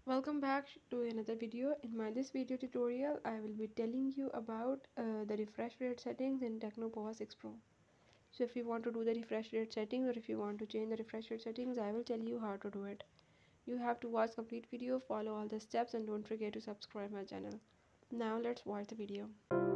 Welcome back to another video. In this video tutorial, I will be telling you about the refresh rate settings in Tecno Pova 6 Pro. So if you want to do the refresh rate settings or if you want to change the refresh rate settings, I will tell you how to do it. You have to watch complete video, follow all the steps, and don't forget to subscribe my channel. Now let's watch the video.